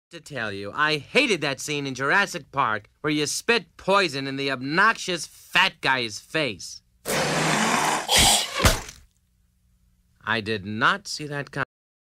To tell you, I hated that scene in Jurassic Park where you spit poison in the obnoxious fat guy's face. I did not see that coming.